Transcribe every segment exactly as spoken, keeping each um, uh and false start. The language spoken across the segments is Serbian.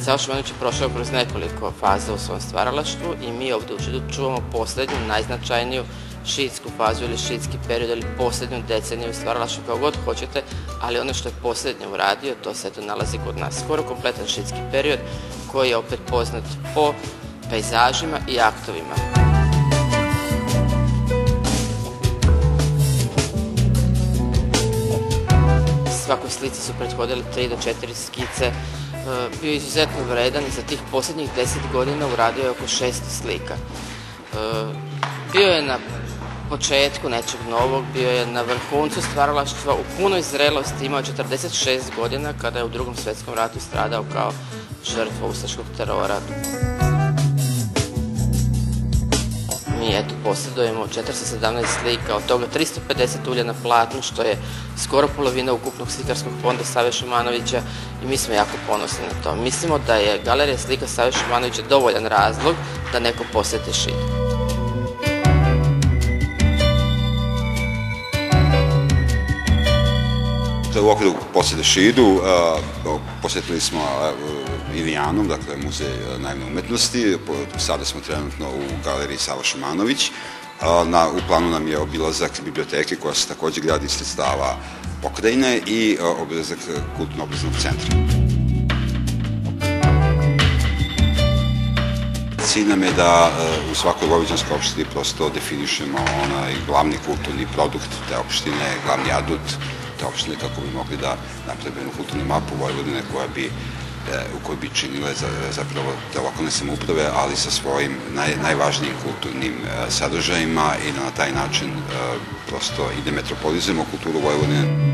Sava Šumanović je prošao kroz nekoliko faza u svom stvaralaštvu i mi ovdje u Šidu čuvamo posljednju, najznačajniju šiitsku fazu ili šiitski period ili posljednju deceniju stvaralaštva, kao god hoćete, ali ono što je posljednje uradio, to se eto nalazi kod nas. Skoro kompletan šiitski period koji je opet poznat po pejzažima i aktovima. Svakoj slici su prethodili tri do četiri skice. Bio je izuzetno vredan i za tih posljednjih deset godina uradio je oko šesto slika. Bio je na početku nečeg novog, bio je na vrhuncu stvaralaštva, u punoj zrelosti, imao je četrdeset šest godina kada je u Drugom svjetskom ratu stradao kao žrtva ustaškog terora. Mi eto posjedujemo četiristo sedamnaest slika, od toga tristo pedeset ulja na platnu, što je skoro polovina ukupnog slikarskog fonda Save Šumanovića i mi smo jako ponosni na to. Mislimo da je galerija slika Save Šumanovića dovoljan razlog da neko posjeti Šid. U okviru posjete Šidu posjetili smo Ilijanum, dakle muzej naivne umetnosti. Sada smo trenutno u galeriji Sava Šumanović. U planu nam je obilazak biblioteke koja se također gradi iz sredstava pokrajine i obilazak kulturno-obrazovnog centra. Cilj nam je da u svakoj vojvođanskoj opštini prosto definišemo onaj glavni kulturni produkt te opštine, glavni adut te opštine, kako bi mogli da napravimo kulturnu mapu Vojvodine koja bi u kojoj bi činile zapravo te lokalne samouprave, ali sa svojim najvažnijim kulturnim sadržajima i da na taj način prosto i demetropolizujemo kulturu Vojvodine.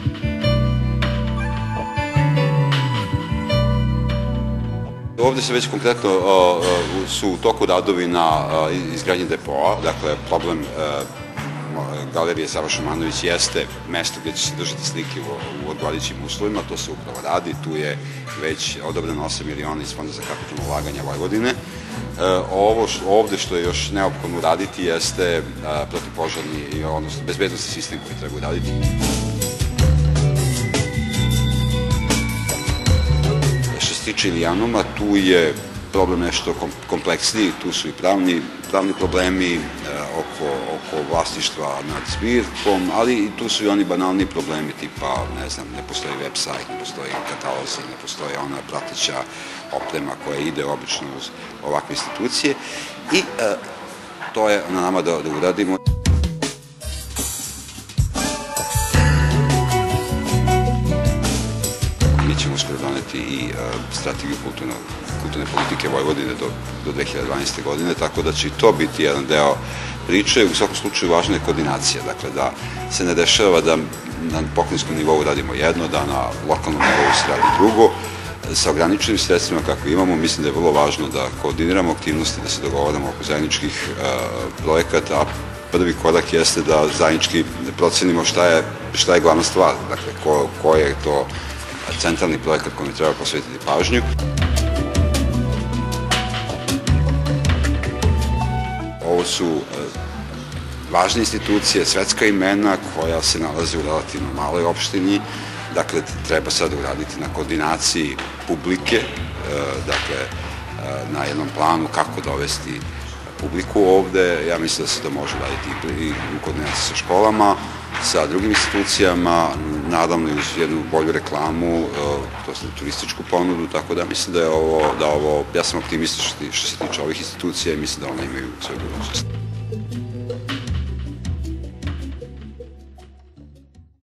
Ovdje se već konkretno su u toku radovi na izgradnji depoa, dakle problem galerije Sava Šumanović jeste mesto gdje će se držati slike u odgovarajućim uslovima, to se upravo radi, tu je već odobreno osam miliona iz Fonda za kapitalno ulaganje Vojvodine. Ovo ovdje što je još neophodno uraditi jeste protivpožarni, odnosno bezbednosni sistem koji treba uraditi. Što se tiče Ilijanuma, tu je problem nešto kompleksniji, tu su i pravni, pravni problemi oko, oko vlasništva nad zbirkom, ali i tu su i oni banalni problemi tipa, ne znam, ne postoji web sajt, ne postoji katalozi, ne postoji ona prateća oprema koja ide obično uz ovakve institucije i e, to je na nama da, da uradimo. Mi ćemo uskoro doneti i strategiju kulturne politike Vojvodine do dve hiljade dvanaeste. godine, tako da će i to biti jedan deo priče. U svakom slučaju važna je koordinacija, dakle da se ne dešava da na pokrajinskom nivou radimo jedno, da na lokalnom nivou se radi drugo. Sa ograničenim sredstvima kako imamo, mislim da je vrlo važno da koordiniramo aktivnosti, da se dogovaramo oko zajedničkih projekata, a prvi korak jeste da zajednički procenimo šta je, šta je glavna stvar, dakle ko, ko je to centralni projekat kome treba posvetiti pažnju. Ovo su važne institucije, svetska imena koja se nalaze u relativno maloj opštini, dakle treba sad uraditi na koordinaciji publike, dakle na jednom planu kako dovesti publiku ovde. Ja mislim da se to može raditi i u koordinaciji sa školama, sa drugim institucijama, naravno i uz jednu bolju reklamu, to je turističku ponudu, tako da mislim da je ovo, da ovo, ja sam optimističan što se tiče ovih institucija i mislim da one imaju svoju budućnost.